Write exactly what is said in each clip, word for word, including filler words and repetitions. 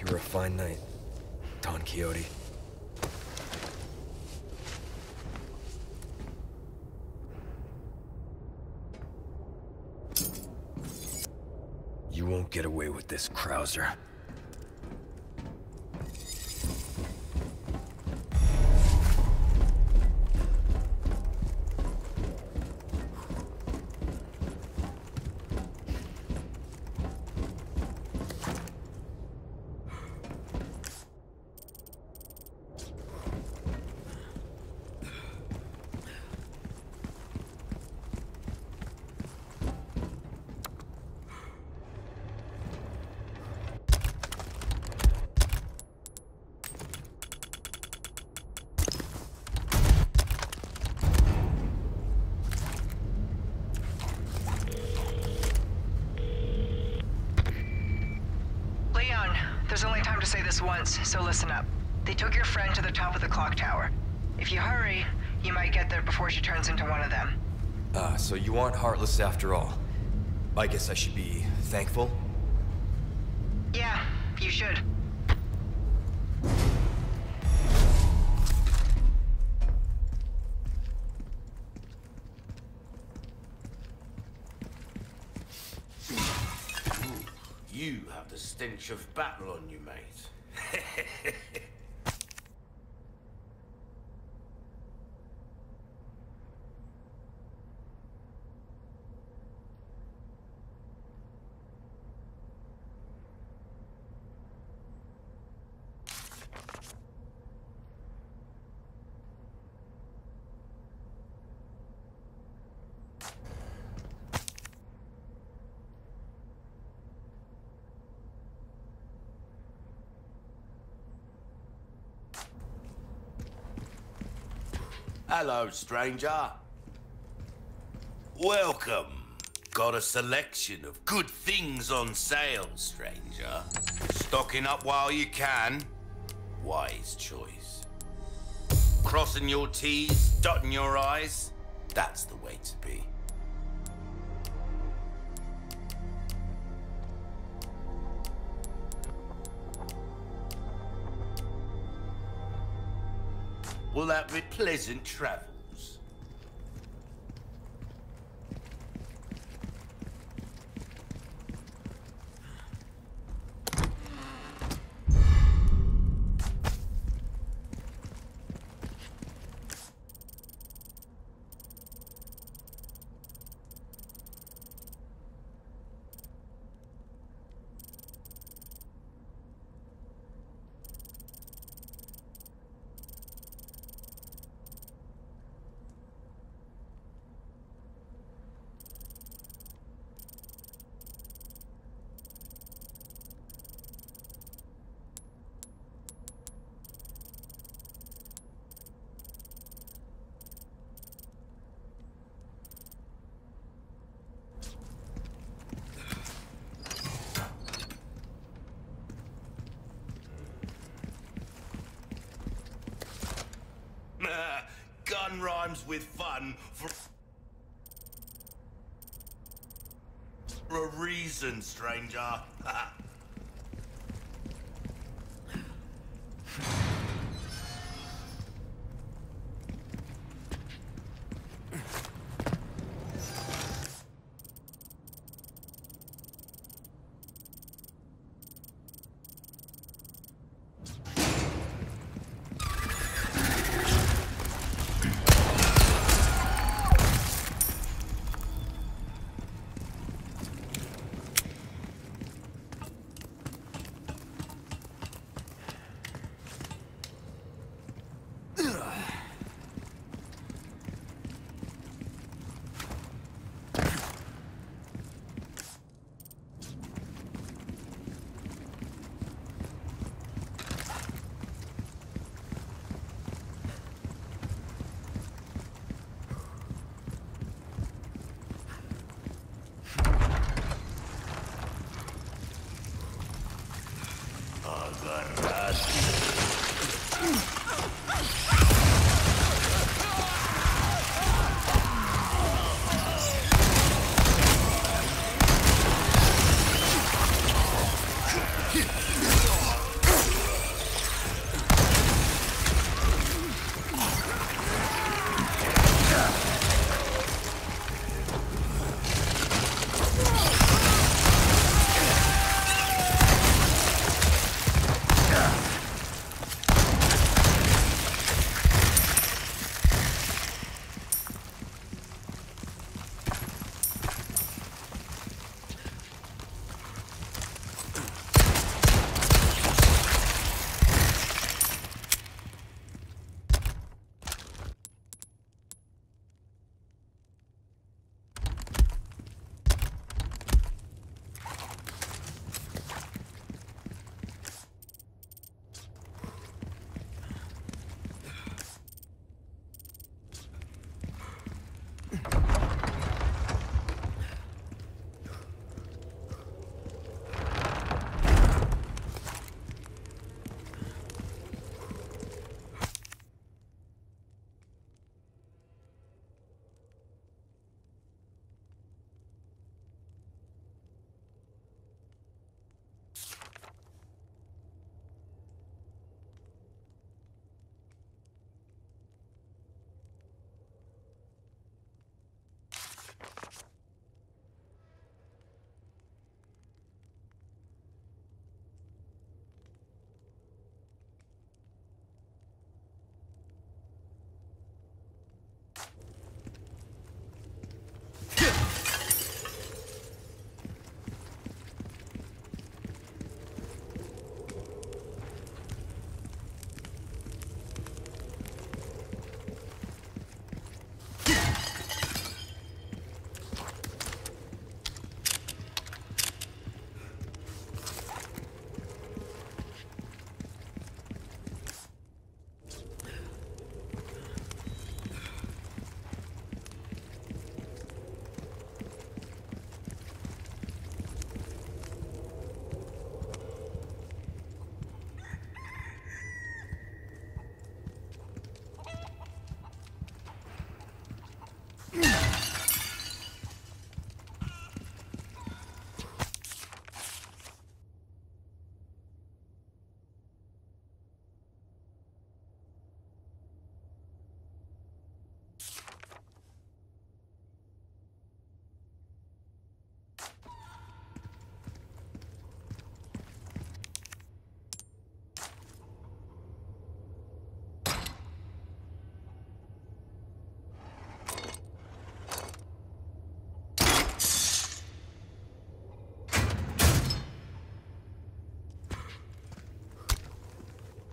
You were a fine knight, Don Quixote. You won't get away with this, Krauser. There's only time to say this once, so listen up. They took your friend to the top of the clock tower. If you hurry, you might get there before she turns into one of them. Ah, so you aren't heartless after all. I guess I should be thankful? Yeah, you should. You have the stench of battle on you, mate. Hello, stranger. Welcome. Got a selection of good things on sale, stranger. Stocking up while you can. Wise choice. Crossing your T's, dotting your I's. That's the way to be. Will that be pleasant travels? Gun rhymes with fun for, for a reason, stranger.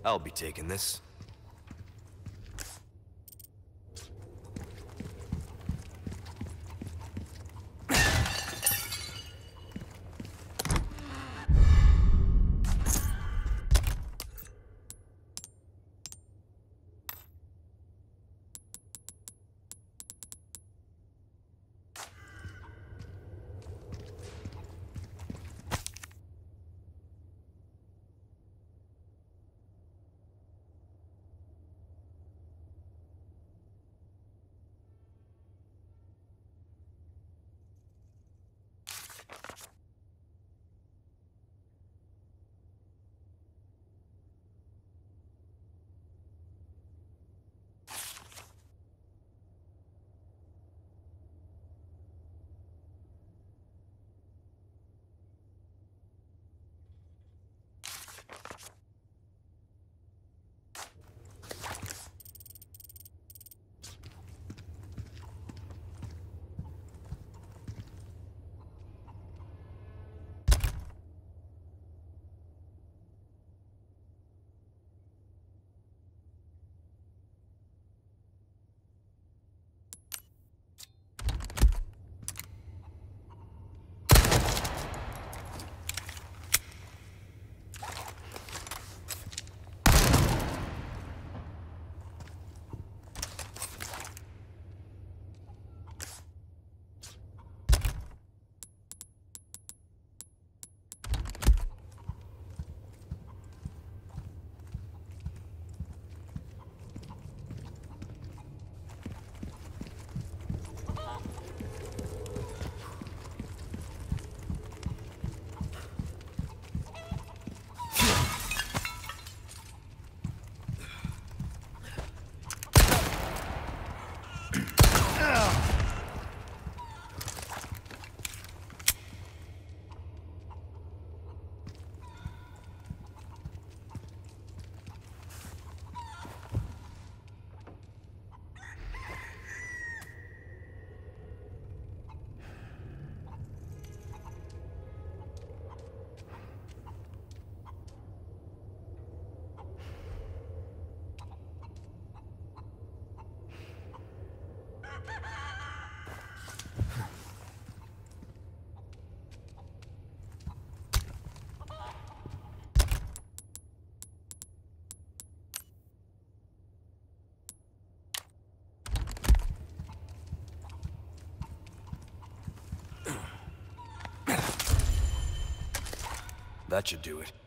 I'll be taking this. That should do it.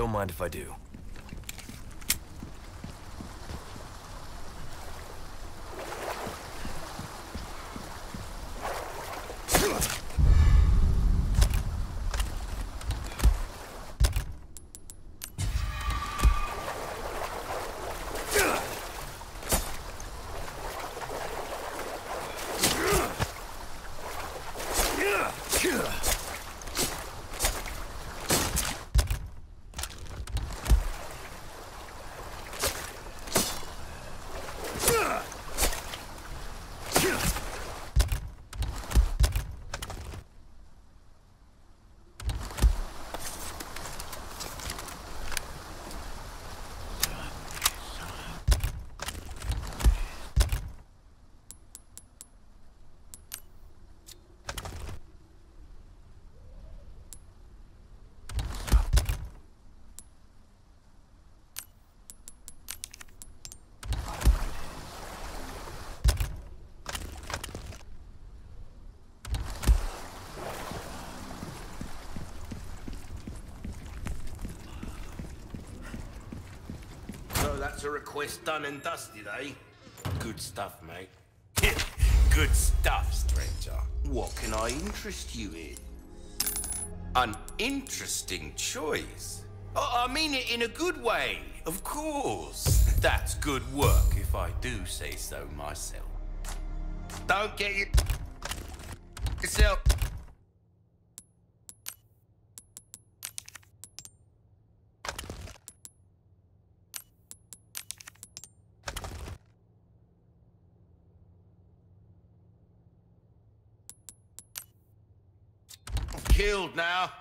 Don't mind if I do. That's a request done and dusted, eh? Good stuff, mate. Good stuff, stranger. What can I interest you in? An interesting choice. Oh, I mean it in a good way, of course. That's good work, if I do say so myself. Don't get you... yourself... killed now.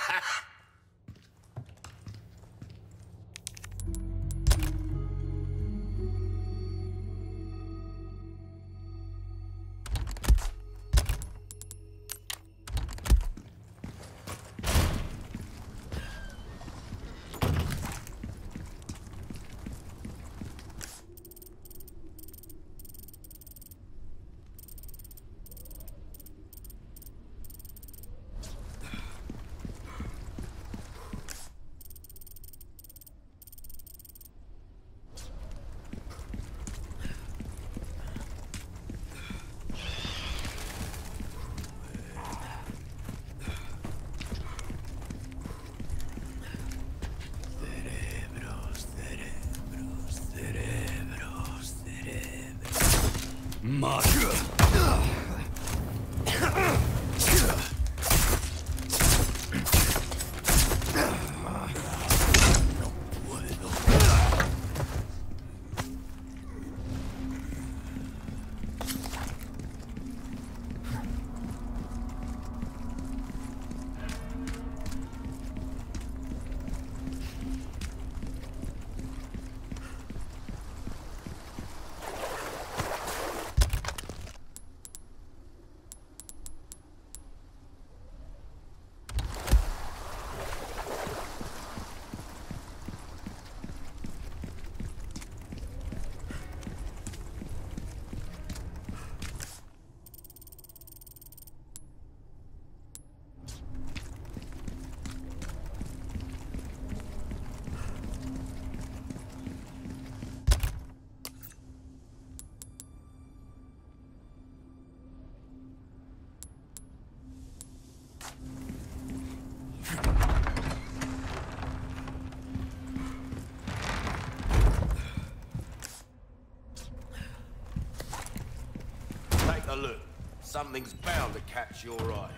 Take a look. Something's bound to catch your eye.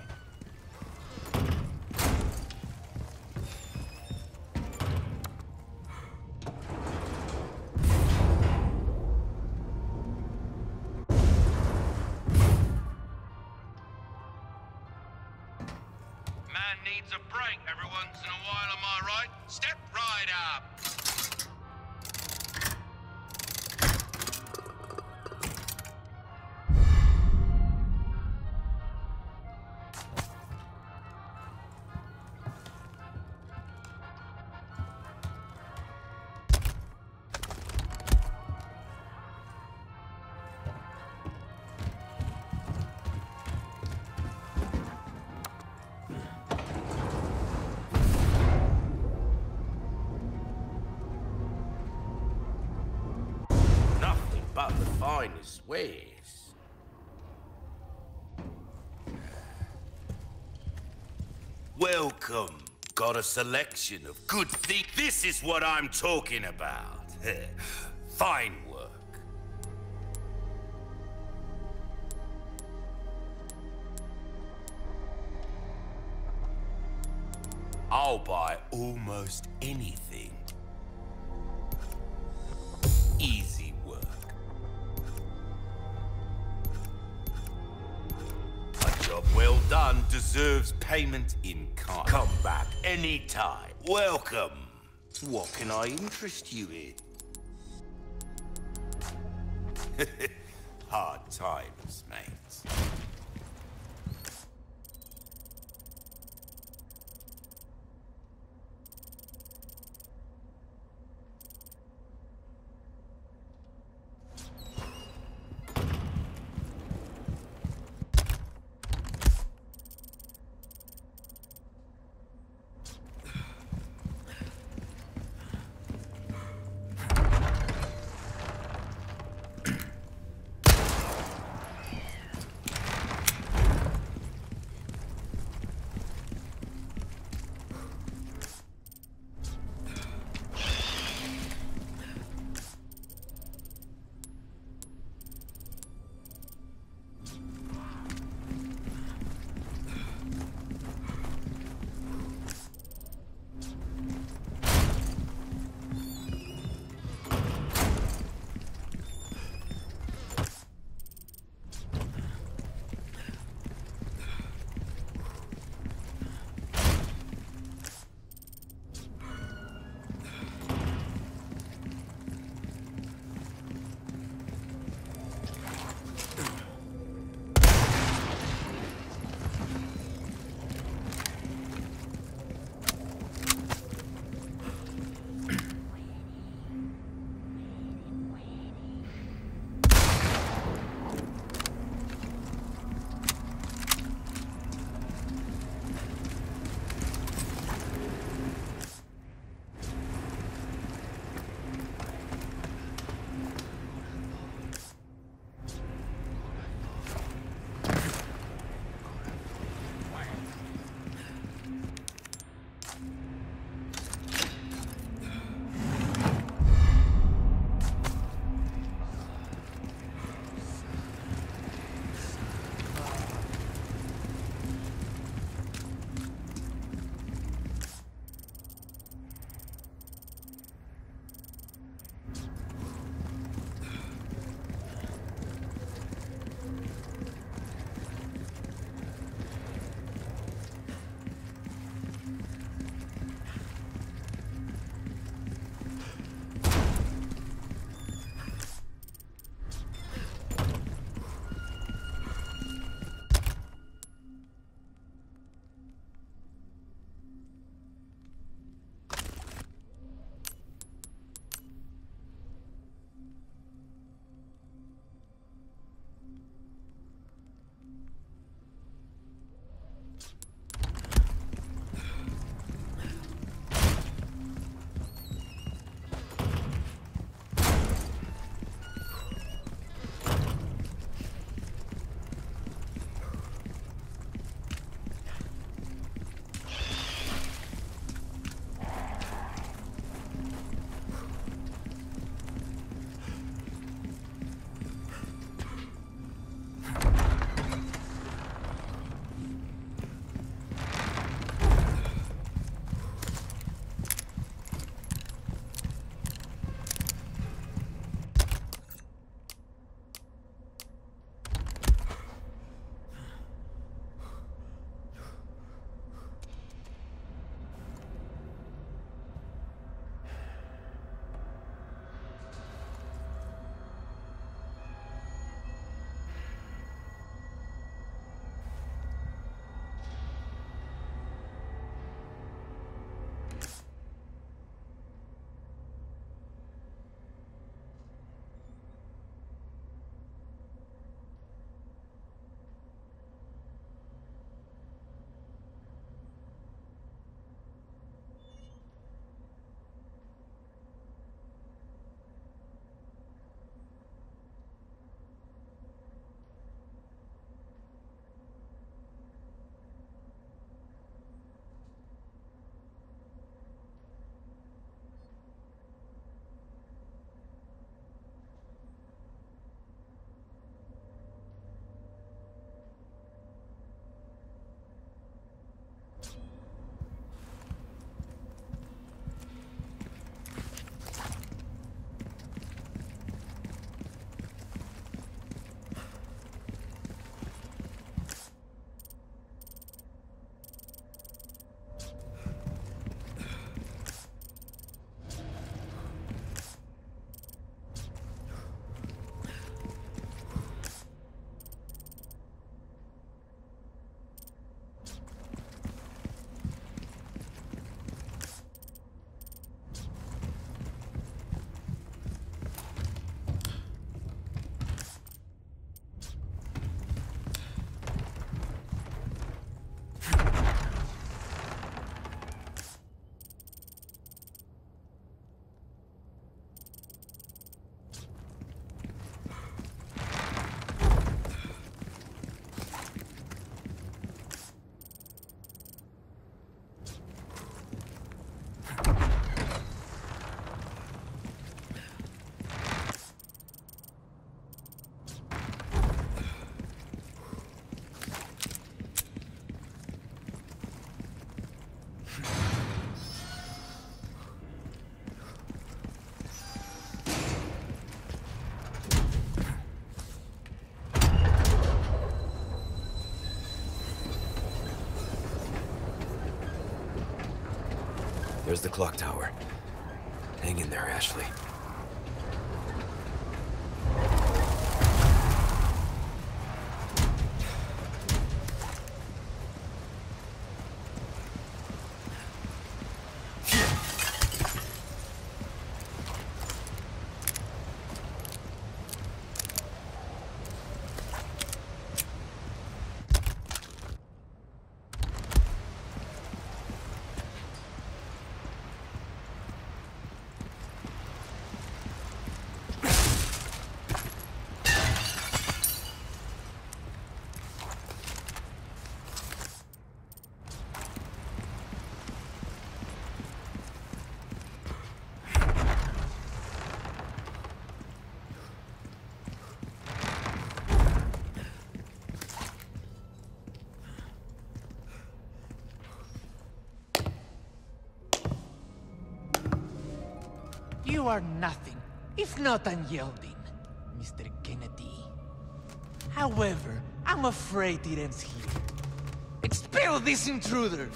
Man needs a break every once in a while, am I right? Step right up. swears. Welcome. Got a selection of good things. This is what I'm talking about. Fine work. I'll buy almost anything. Easy work. A job well done deserves payment in kind. Come back anytime. Welcome. What can I interest you in? Hard times, mates. There's the clock tower. Hang in there, Ashley. You are nothing, if not unyielding, Mister Kennedy. However, I'm afraid it ends here. Expel this intruder!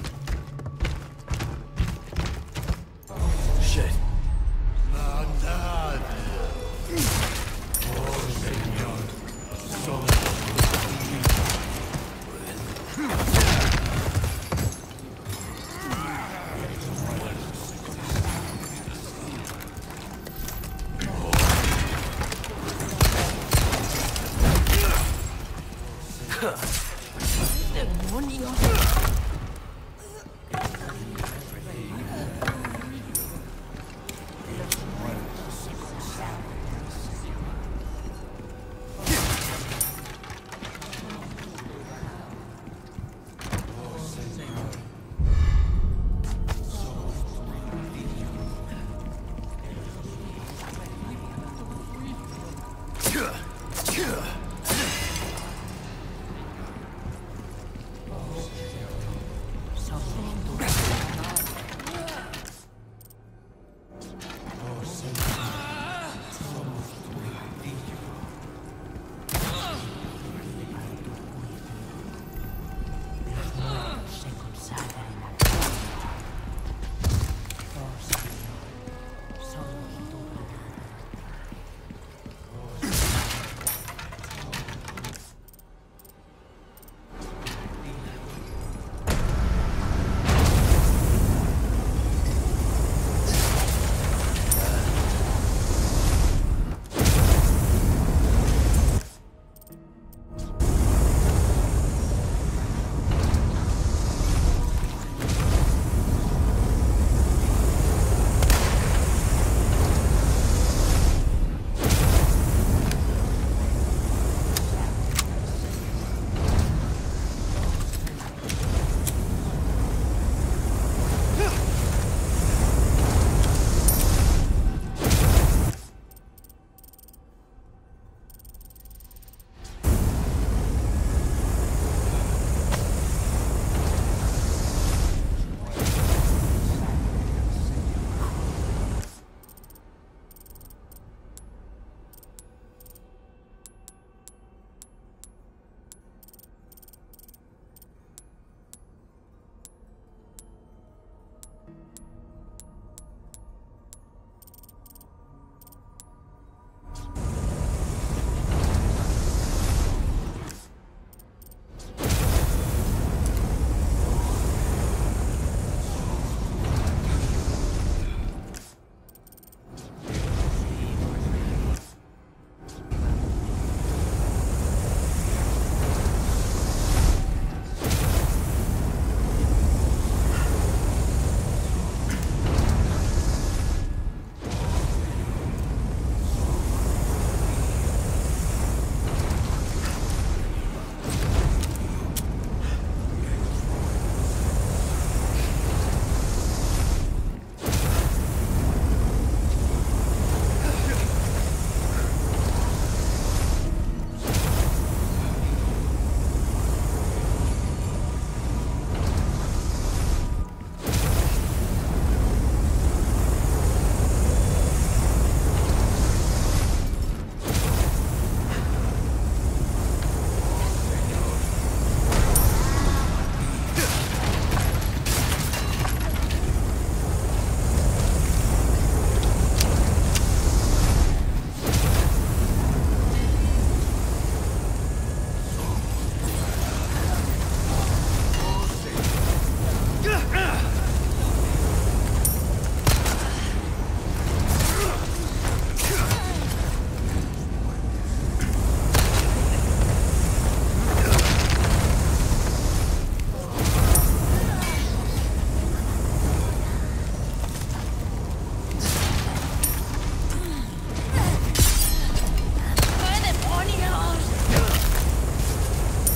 Shit.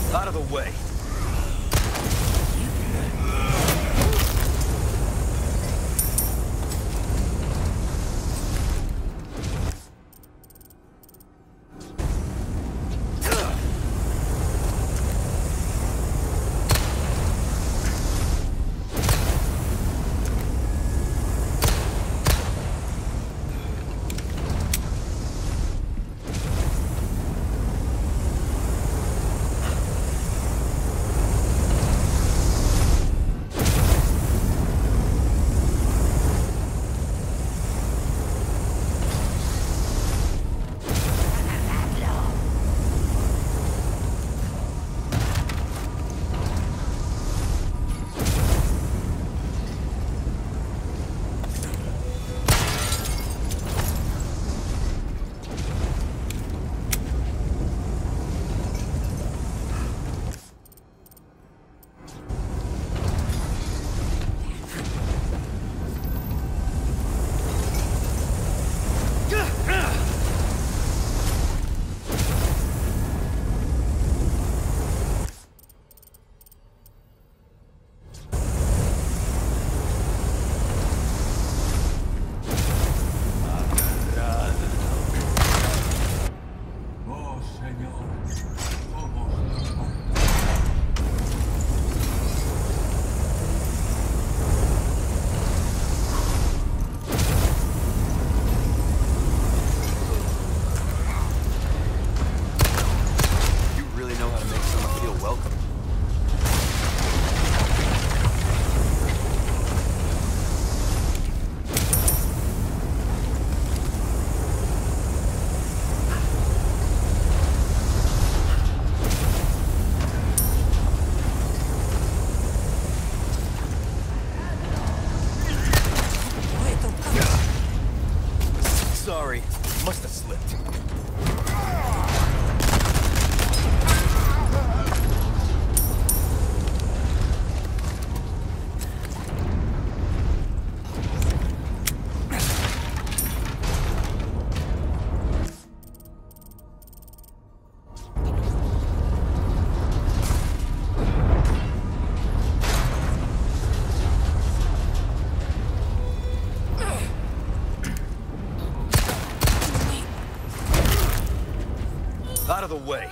Out of the way. Sorry, must have slipped. Out of the way.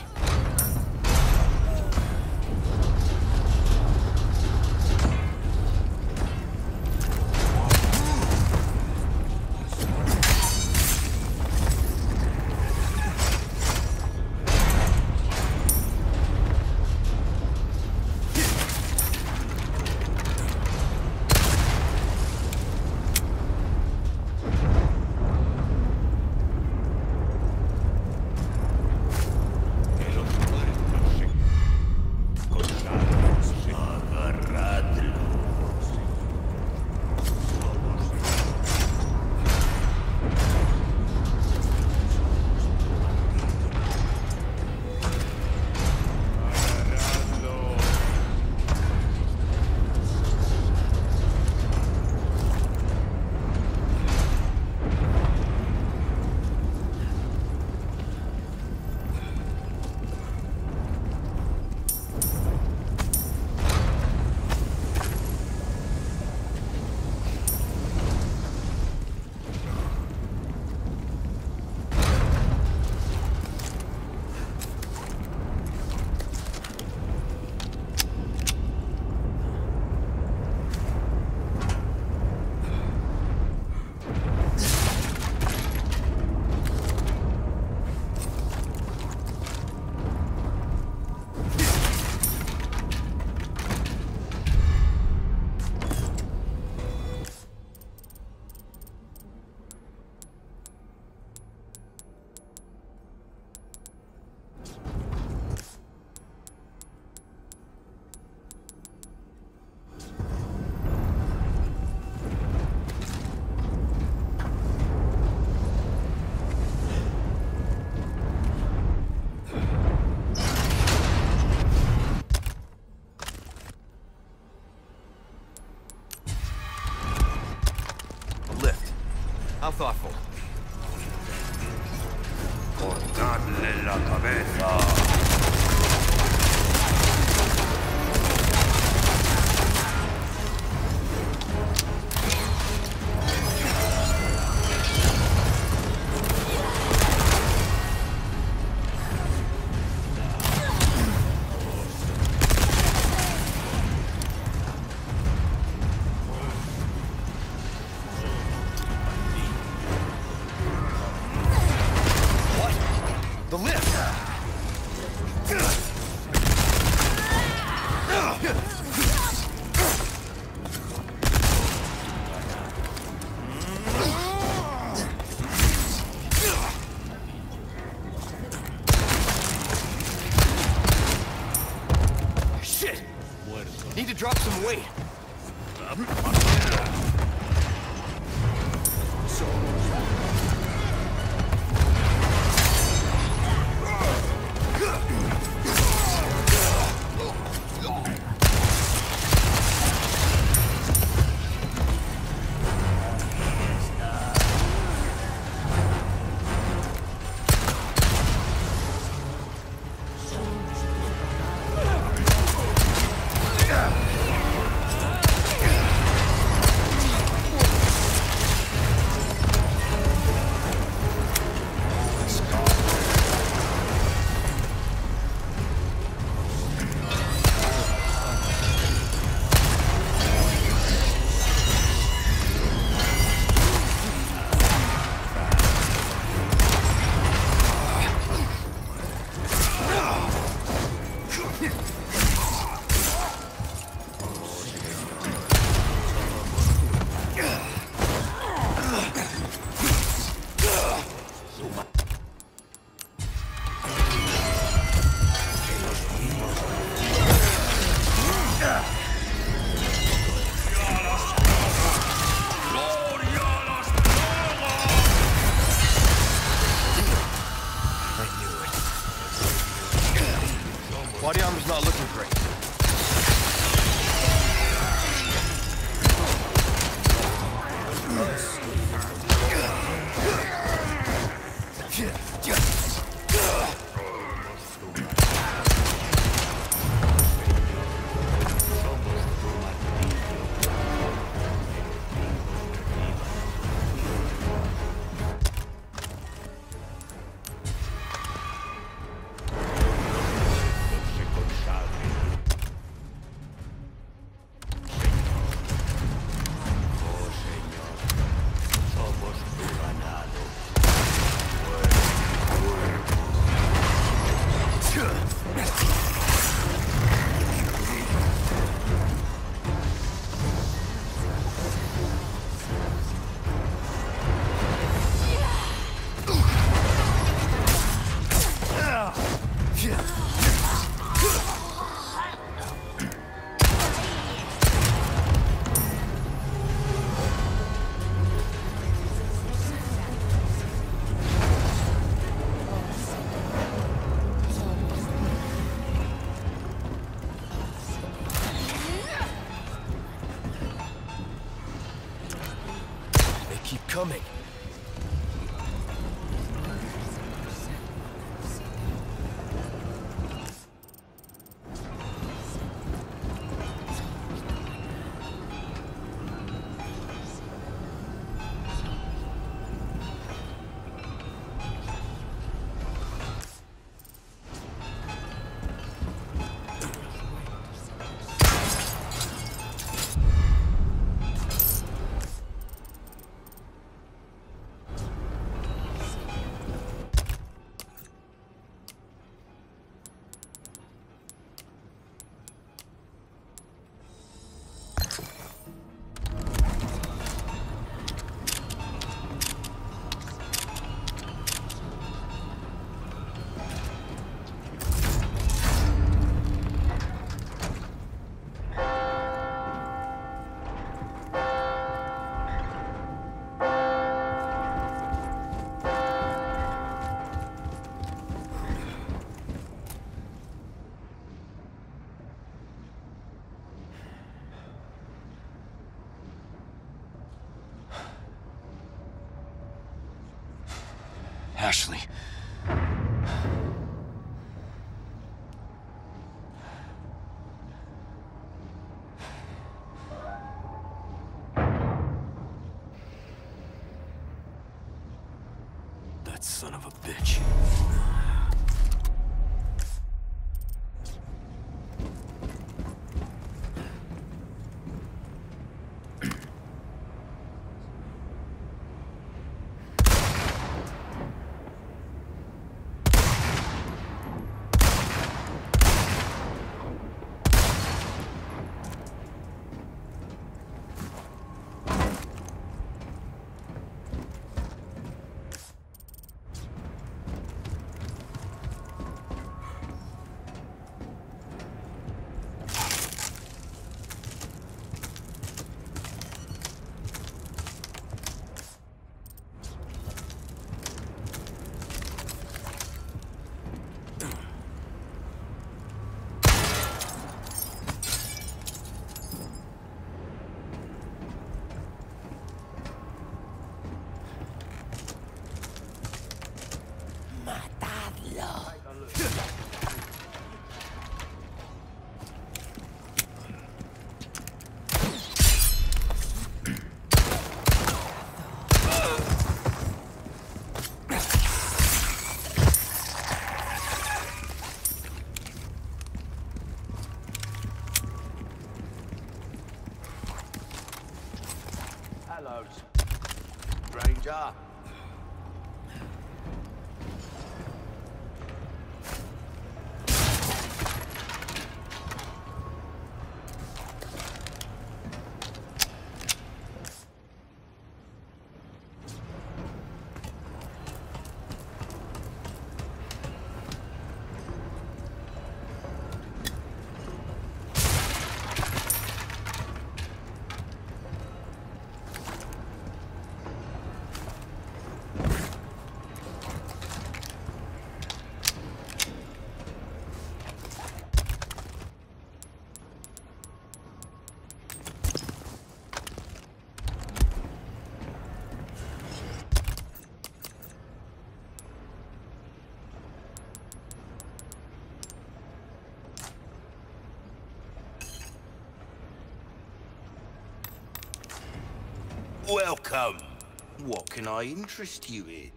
How thoughtful. Cortadle la cabeza. Need to drop some weight. Body armor's not looking great. Coming. Ashley. That son of a bitch. goes. Stranger. Welcome. What can I interest you in?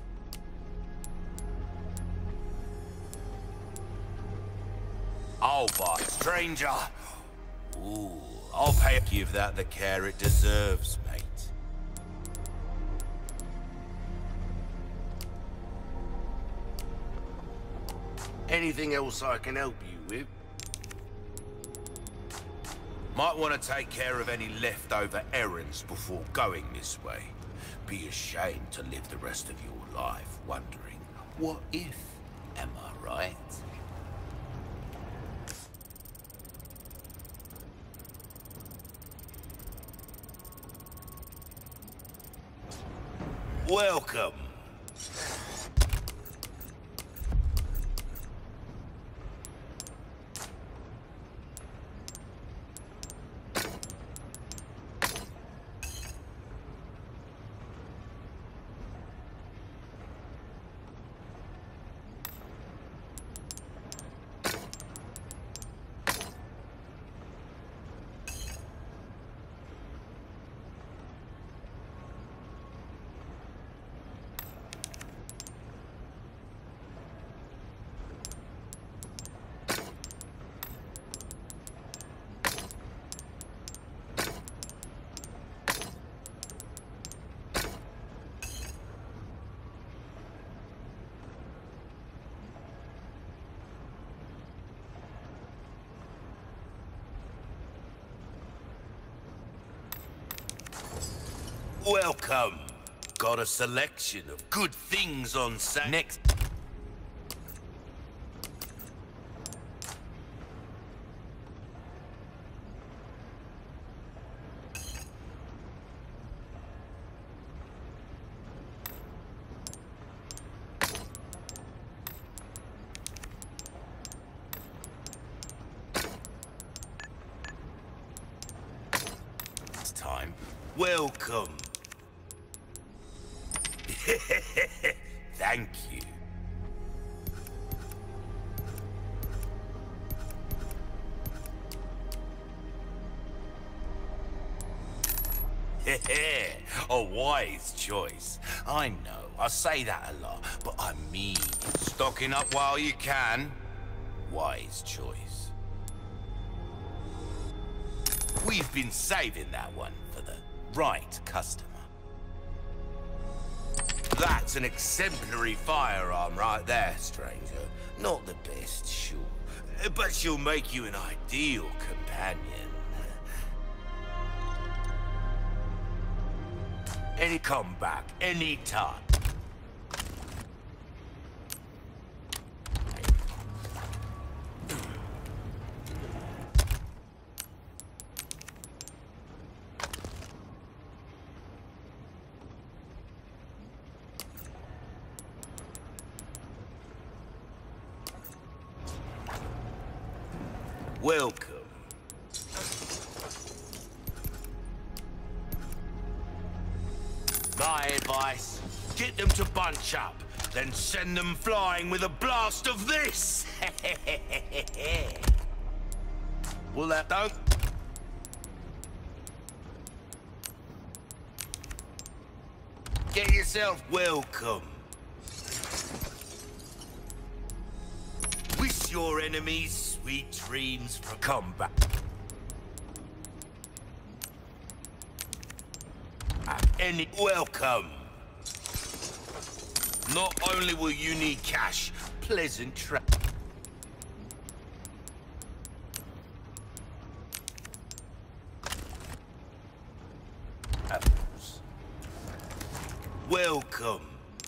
I'll buy, stranger. Ooh, I'll pay. Give that the care it deserves, mate. Anything else I can help you with? Might want to take care of any leftover errands before going this way. Be ashamed to live the rest of your life wondering, what if? Am I right? Welcome. Welcome. Got a selection of good things on sale. Next. It's time. Welcome. Thank you. A wise choice. I know, I say that a lot, but I mean it. Stocking up while you can. Wise choice. We've been saving that one for the right customer. That's an exemplary firearm right there, stranger. Not the best, sure, but she'll make you an ideal companion. Any comeback, any time. Welcome. My advice, get them to bunch up, then send them flying with a blast of this. Will that do? Get yourself welcome. Wish your enemies sweet dreams for combat. any... Welcome. Not only will you need cash, pleasant tra... Apples. Welcome.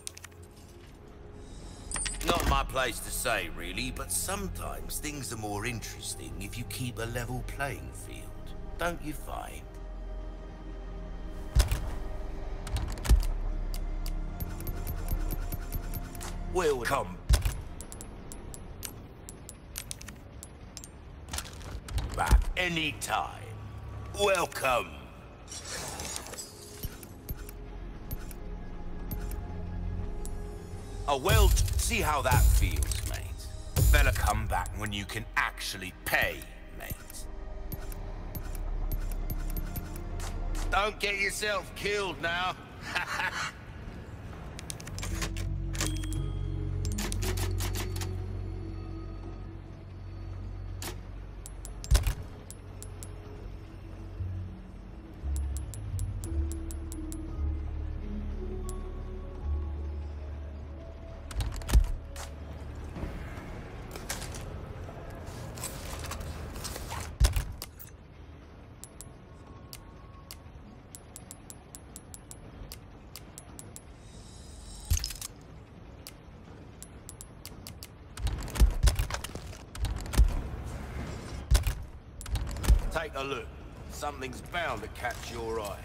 Not my place to say, really, but sometimes things are more interesting if you keep a level playing field, don't you find? Welcome. Back anytime. Welcome. Oh, well, see how that feels, mate. Better come back when you can actually pay, mate. Don't get yourself killed now. Take a look. Something's bound to catch your eye.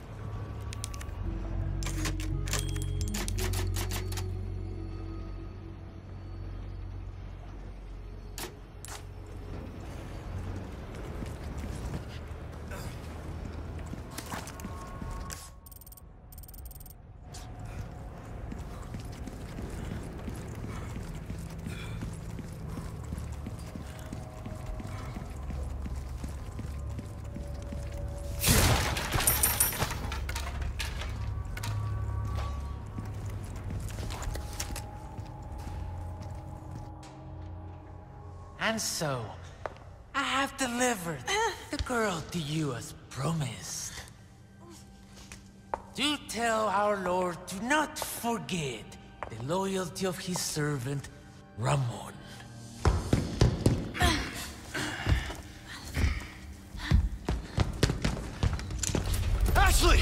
And so, I have delivered the girl to you as promised. Do tell our Lord to not forget the loyalty of his servant, Ramon. Ashley!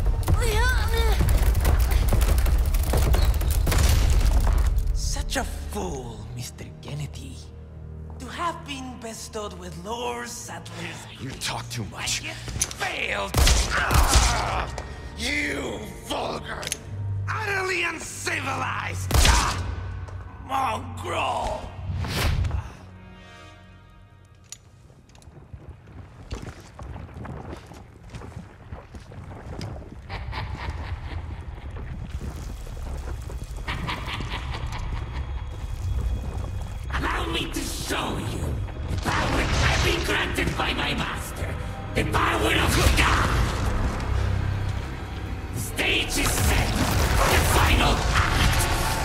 Such a fool, Mister Kennedy. To have been bestowed with Lord Sattler's... You talk too much. And yet failed! Ah, you vulgar, Utterly uncivilized! Ah, mongrel! Allow me to show you the power I've been granted by my master. The power of God! The stage is set for the final act!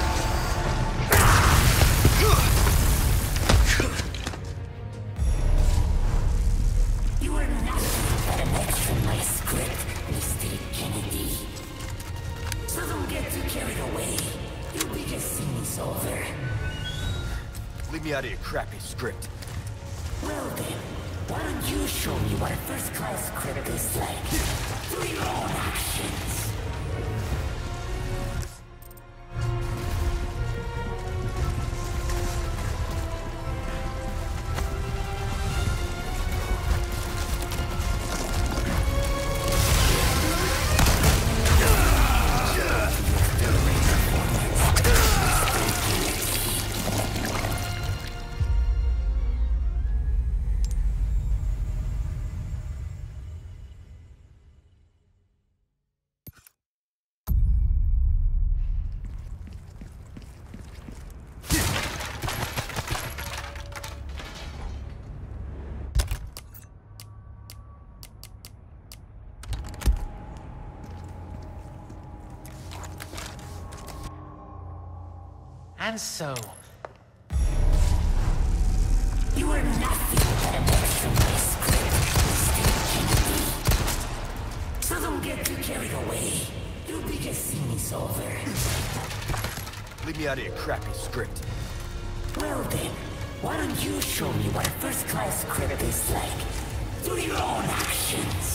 You are nothing but an extra in my script, Mister Kennedy. So don't get too carried away. Your biggest scene is over. Leave me out of your crappy script. Well then, why don't you show me what a first-class script is like through your own actions? And so... You are nothing but an extra in my script, Mister Kennedy. So don't get too carried away. me out of your crappy script. Well then, why don't you show me what a first-class script is like? Through your own actions.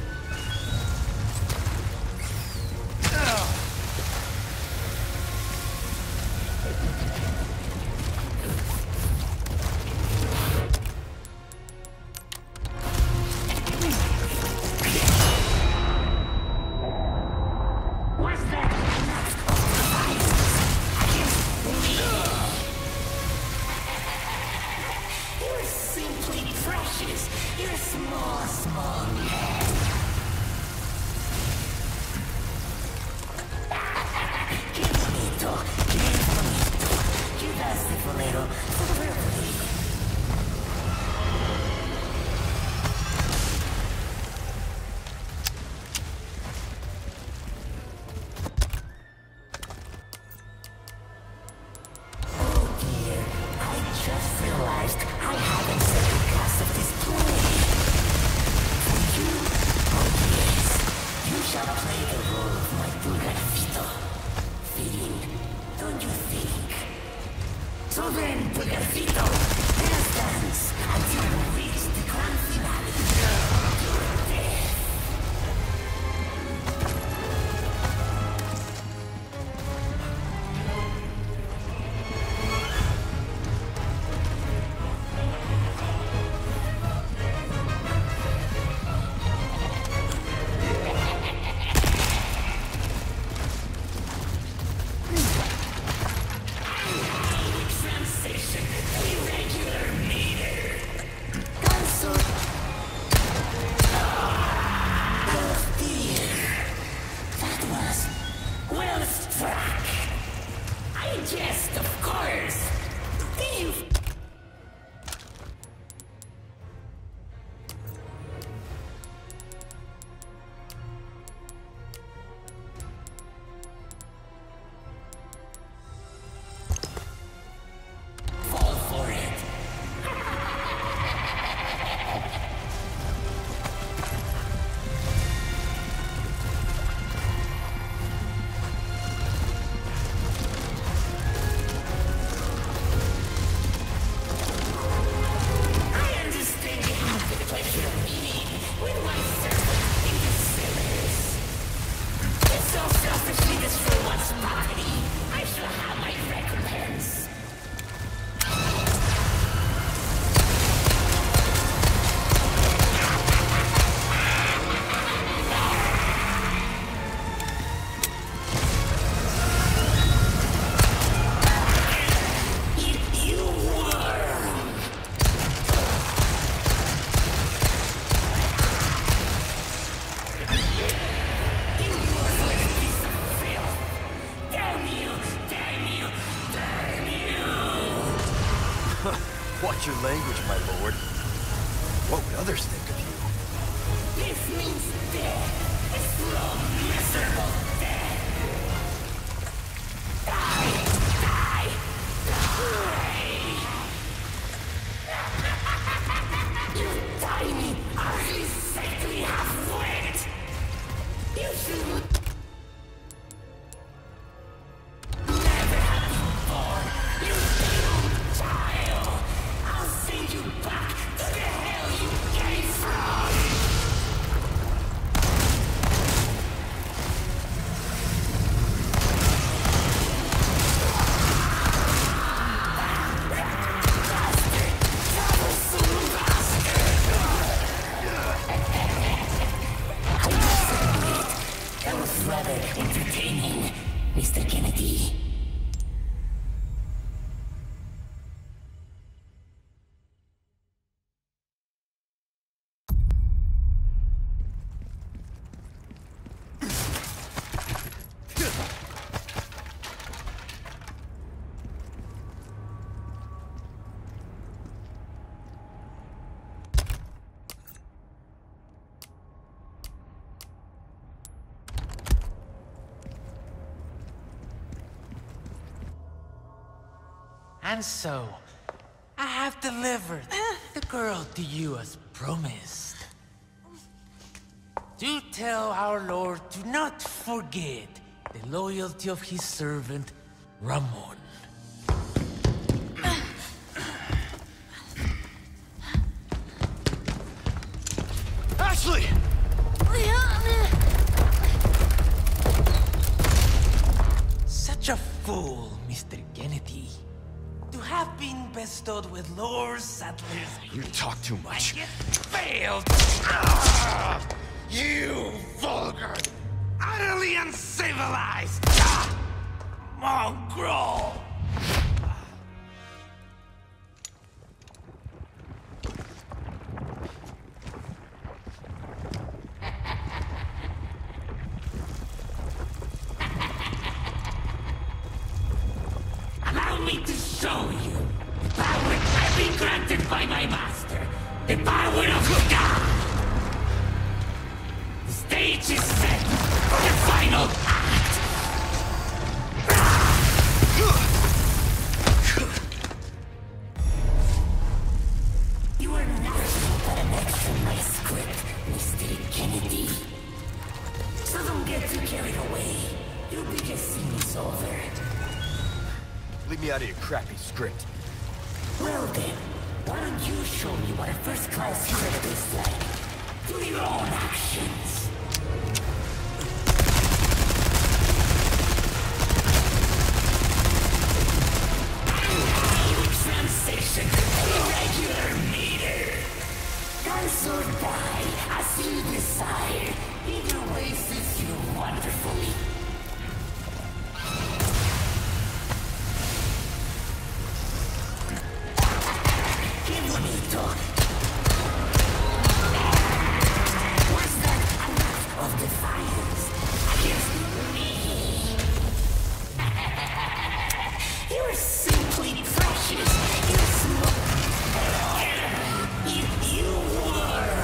Watch your language, my lord. What would others think of you? This means death. A slow, miserable death. Die! Die! Die! You tiny, ugly, sickly half-wit! You should... entertaining, Mister Kennedy. And so, I have delivered the girl to you as promised. Do tell our Lord to not forget the loyalty of his servant, Ramon. Ashley! Such a fool, Mister Kennedy. To have been bestowed with Lord Saddler's... You talk too much. And yet failed! Ah, you vulgar, utterly uncivilized ah, mongrel! Allow me to show you the power I've been granted by my master. The power of God! The stage is set for the final act! You are nothing but an extra in my script, Mister Kennedy. So don't get too carried away. Your biggest scene is over. Leave me out of your crappy script. Well then, why don't you show me what a first-class script is like? Through your own actions. Transition to irregular meter. Dance or die, as you desire. Either way suits you wonderfully. Qué bonito. Was that an act of defiance against me? You're simply precious. You smoke. You, you were.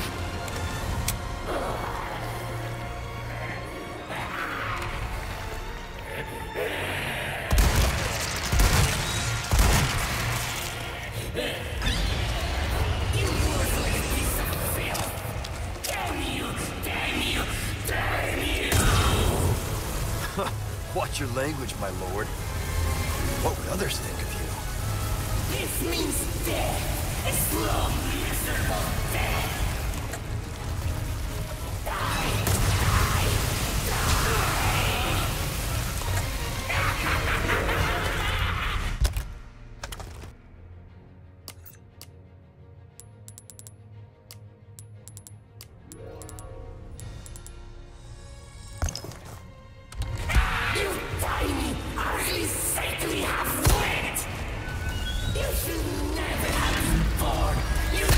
You worthless piece of filth. Damn you, damn you, damn you. Watch your language, my lord. What would others think of you? This means death. A slow, miserable death. Die, die, die. You tiny, ugly, sickly half-wit! You should never have been born! You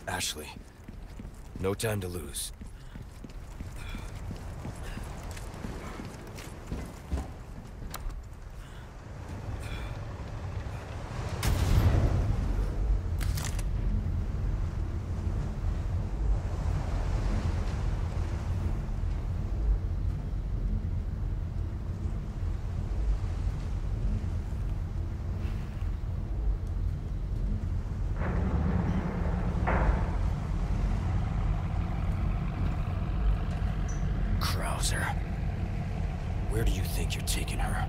Ashley, no time to lose. Where do you think you're taking her?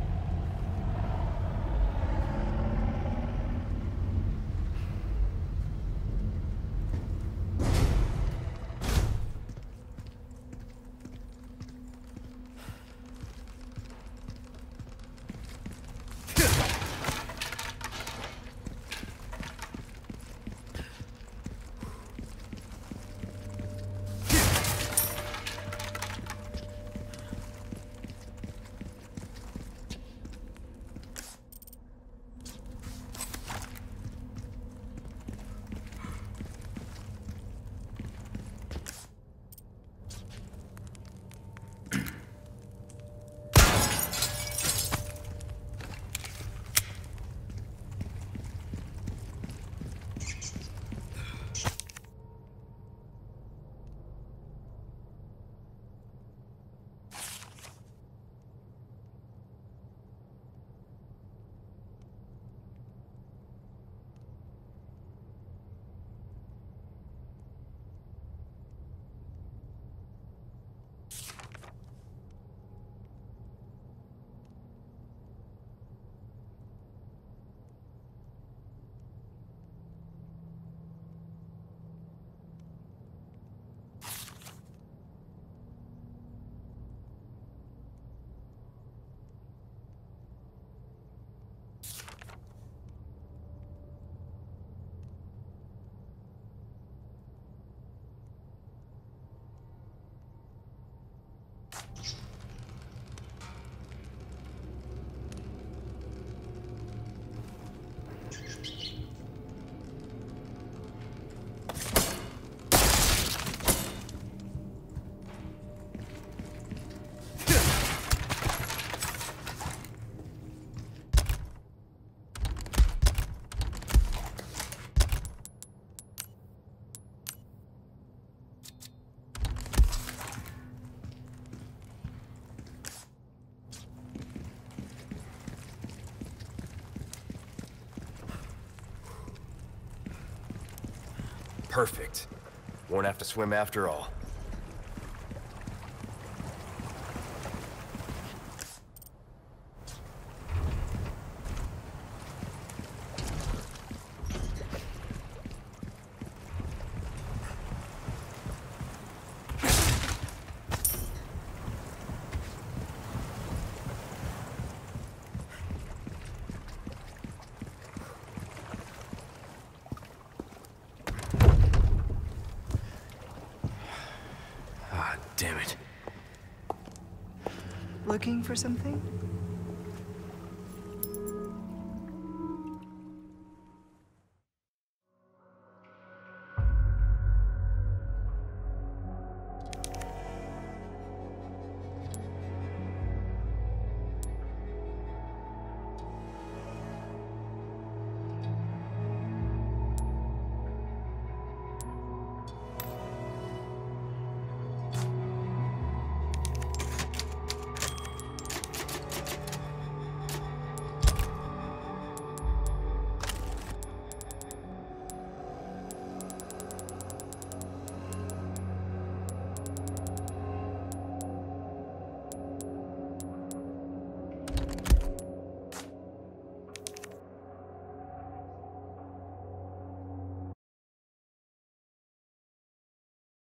Perfect. Won't have to swim after all. Looking for something?